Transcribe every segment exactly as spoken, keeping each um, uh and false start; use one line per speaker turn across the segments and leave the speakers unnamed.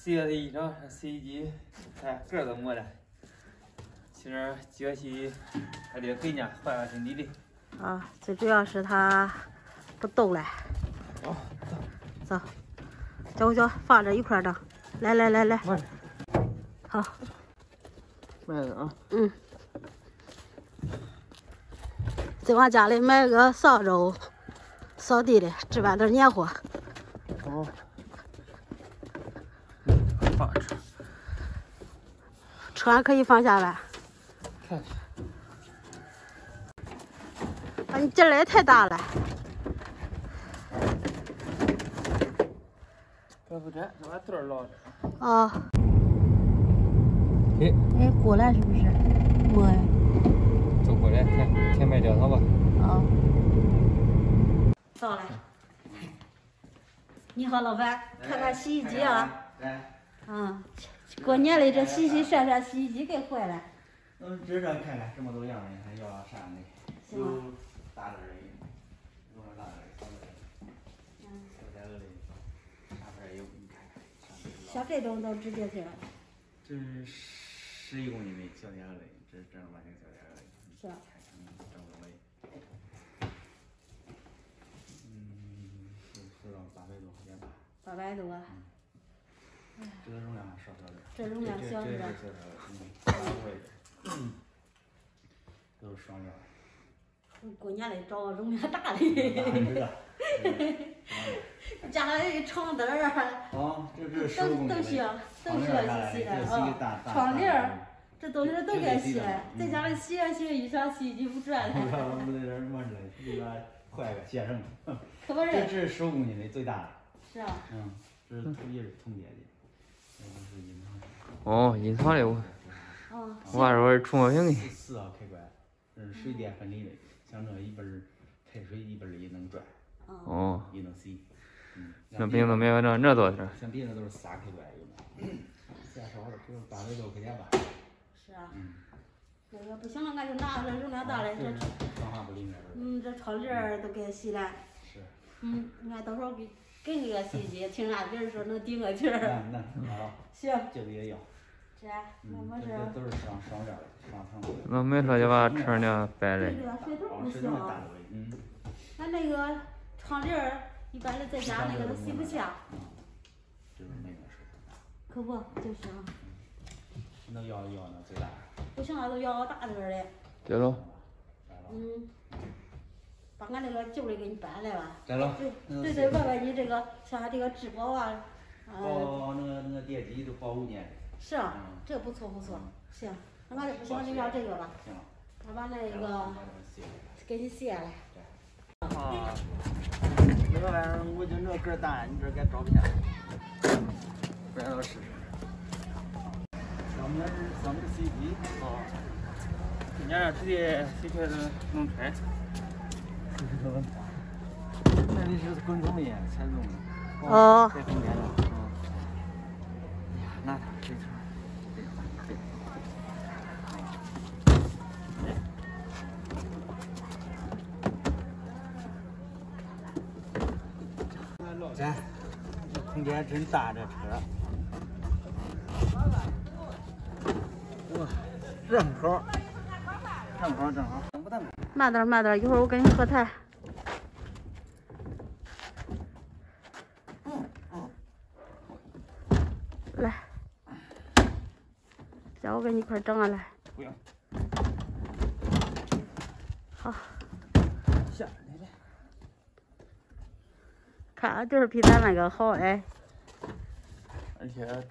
洗了的衣裳，洗衣机看盖都没了。其实几个洗衣还得给人家换换新底的。
啊，最主要是它不动了。
哦，
走，脚脚放着一块儿的。来来来来，好，
慢点啊。
嗯。再往家里买个扫帚，扫地的，置办点年货。
哦。放着。
车上可以放下吧？
看。
啊，你劲儿也太大了。
这不沾，这把墩儿捞着。
哦。
哎。
哎，过来是不是？没呀。
走过来，看填埋掉它吧。
哦。到了。你好，老板，看看洗衣机啊。
来。
嗯，过年的这洗洗涮涮，洗衣机给坏了。
嗯，这上看看什么都样的，还要啥的？有大点的，有大点的，小点的，嗯，小点的，啥牌有？你看看。
像这种都直接是。
这是十一公斤的小点的，这正儿八经小点的。
是。
正宗的。嗯，收到八百多块钱吧。
八百多。
嗯。这个容量还少少的。
这容量小是吧？
这是小点的，嗯，八百的。嗯。都是双料。
过年得找个容量大的。加上一床单儿。
啊，这这十
都都需要，都需要洗洗的啊。窗帘儿，这东西都该洗了。再加上洗完洗衣裳，洗衣机不转了。
我们在这儿忙着嘞，里边坏个鞋绳。
可不是。
这这是十五公斤的最大的。
是啊。
嗯，这是也是铜铁的，那个是隐藏的。
哦，隐藏的我。
哦。
我还说是触摸屏的。
四号开关，这是水电分离的，像这一边开水一边也能转。
哦。
也能洗。嗯。
那别的没有那那多少？
像别的都是仨开关有的。加少了，只有八百多块钱吧。
是啊。
嗯。
那个不行了，俺就拿这容量大的这。
防滑不灵了。
嗯，这窗帘儿都该洗了。
是。
嗯，你看到时候给给那个洗衣机，听俺别人说能顶个气儿。
那那好。
行。
这个也要。
是啊，那我这。
都是双双料的，双层的。
那没说就把车呢摆了。
这个水头不行啊。
嗯。
俺那个窗帘儿一般的在家那个都洗不下。
就是那个水头大。
可不就是啊。
那要要那最大。
不行了，都要大点儿的。
对喽。
嗯。把俺那个旧的给你搬来吧。
对喽。
对对对，问问你这个像这个质保啊。
保那个那个电机都保五年。
是啊，这不错不错，行，那俺这不行就要这个吧。
行。
我把那个给你卸了。
啊。这个玩意儿我就这个大，你这该找不下。不然老试试。上面是上面洗衣机。
哦。今年直接洗出来都能拆。
那里是滚筒的，采用的。
哦。
在中间的。嗯。哎呀，拿它这车。这这空间真大，这车。哇，正好，正好正好，等不等？
慢点慢点，一会儿我跟你喝菜。来，叫我跟你一块整啊来。
不用。
好。
下来来。
看就是比咱那个好哎。
而且大。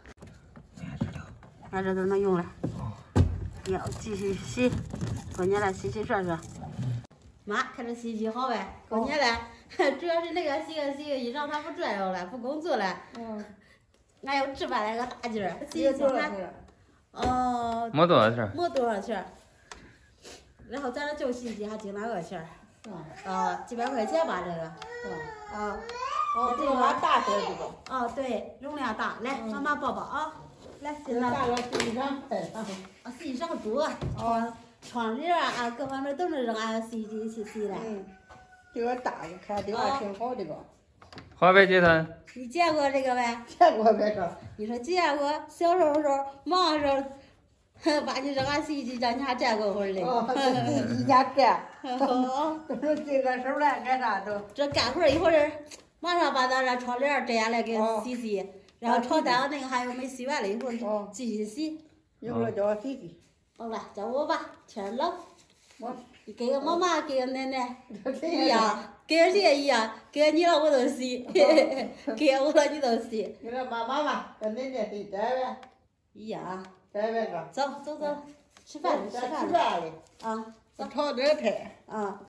俺这都能用了。要继续洗，过年了洗洗涮涮。妈，看这洗衣机好呗，过年了，主要是那个洗个洗个衣裳，他不转悠了，不工作了。嗯。俺又置办了个大劲儿，洗衣机还。哦。
没多少钱。
没多少钱。然后咱这旧洗衣机还就那个钱儿。啊，几百块钱吧，这个。啊。
哦，这个还大点这个。
哦，对，容量大，来，妈妈抱抱啊。来，洗
了。大了洗衣裳配上。
啊，洗衣裳多，窗窗帘啊，各方面都能扔俺洗衣机去洗了。
嗯，这个大，看这个挺好，这个。
花呗结算。
你见过这个没？
见过没个？
你说见过？小时候时候忙时候，把你扔下洗衣机，让你还沾过会儿嘞。
哦，自己家干，
哦，
都是这个手来干啥都。
这干活一会儿，马上把咱这窗帘摘下来给洗洗，然后床单那个还有没洗完了，一会儿继续洗。
一会儿叫我洗洗。
好了，叫我吧，天冷。
我
你给个妈妈，给个奶奶一
一
样，给谁一样，给你了我都洗，给我了你都洗。
你说妈妈嘛，跟奶奶谁摘呗？
一样。
摘呗个。
走走走，吃饭吃饭
吃饭嘞。
啊，
我炒点菜。
啊。